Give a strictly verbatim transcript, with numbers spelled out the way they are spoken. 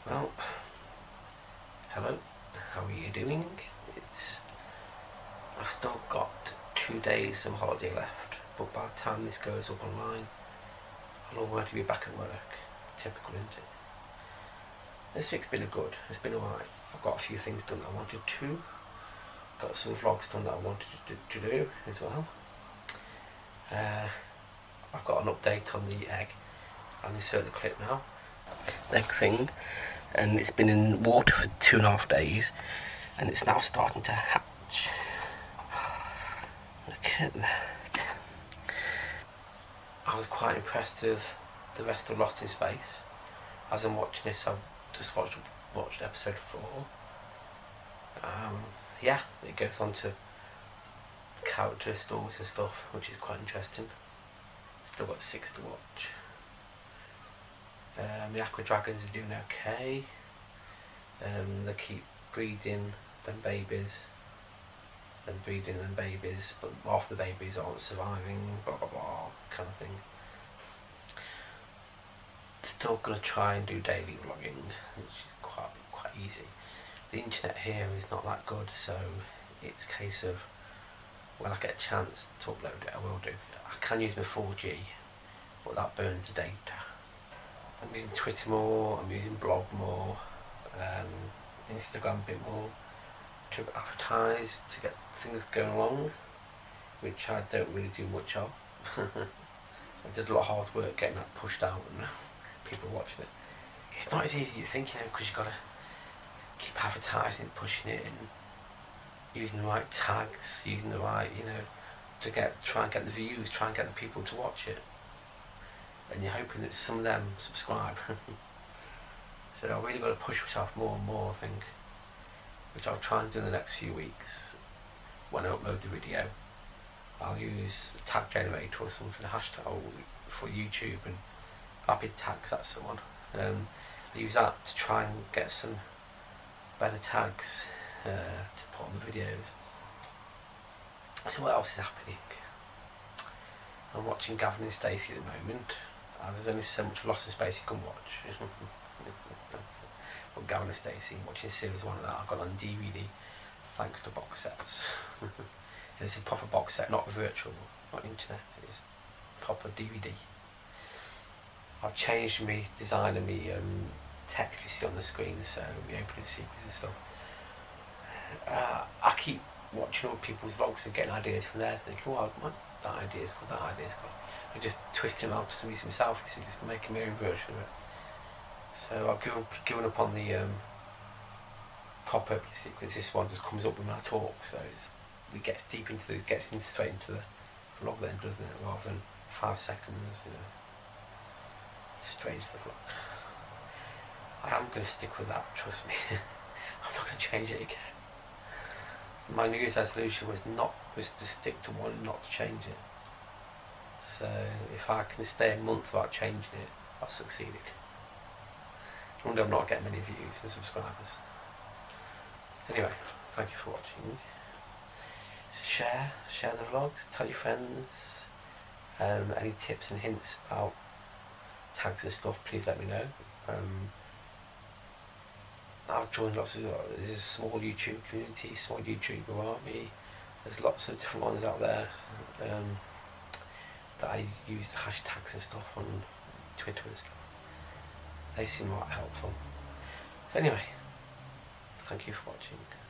Well, hello, how are you doing? It's I've still got two days of holiday left, but by the time this goes up online, I'll already be back at work. Typical, isn't it? This week's been a good, it's been alright. I've got a few things done that I wanted to. Got some vlogs done that I wanted to, to do as well. Uh, I've got an update on the egg. I'll insert the clip now. Egg thing, and it's been in water for two and a half days, and it's now starting to hatch. Look at that. I was quite impressed with the rest of Lost in Space. As I'm watching this, I've just watched watched episode four. Um, yeah, it goes on to character stories and stuff, which is quite interesting. Still got six to watch. Um, the aqua dragons are doing okay. Um, they keep breeding them babies and breeding them babies, but half the babies aren't surviving, blah blah blah kind of thing. Still gonna try and do daily vlogging, which is quite quite easy. The internet here is not that good, so it's a case of when I get a chance to upload it, I will do. I can use my four G, but that burns the data. I'm using Twitter more, I'm using blog more, um, Instagram a bit more to advertise, to get things going along, which I don't really do much of. I did a lot of hard work getting that pushed out and people watching it. It's not as easy as you think, you know, because you've got to keep advertising, pushing it, and using the right tags, using the right, you know, to get try and get the views, try and get the people to watch it. And you're hoping that some of them subscribe. So I've really got to push myself more and more, I think, which I'll try and do in the next few weeks. When I upload the video, I'll use a tag generator or something, a hashtag for YouTube, and rapid tags, that's the one. Um, I use that to try and get some better tags uh, to put on the videos. So what else is happening? I'm watching Gavin and Stacey at the moment. Uh, there's only so much Lost in Space you can watch. But Gavin and Stacey, watching series one of that, I've got on D V D thanks to box sets. And it's a proper box set, not virtual, not internet, it's proper D V D. I've changed my design and my um, text you see on the screen, so my opening sequence and stuff. Uh, I keep watching other people's vlogs and getting ideas from theirs, thinking, well, that idea is good, that idea is good. I just twist them out to use myself, you see, just making my own version of it. So I've given, given up on the um, proper opening sequence. This one just comes up when I talk, so it's, it gets deep into the, it gets in straight into the vlog then, doesn't it, rather than five seconds, you know, straight into the vlog. I am going to stick with that, trust me. I'm not going to change it again. My New Year's resolution was not was to stick to one and not to change it. So if I can stay a month without changing it, I've succeeded. I wonder I'm not getting many views and subscribers. Anyway, thank you for watching. Share, share the vlogs, tell your friends. Um, any tips and hints about tags and stuff, please let me know. Um, I've joined lots of, there's a small YouTube community, small YouTuber army. There's lots of different ones out there um, that I use hashtags and stuff on Twitter and stuff. They seem quite helpful. So anyway, thank you for watching.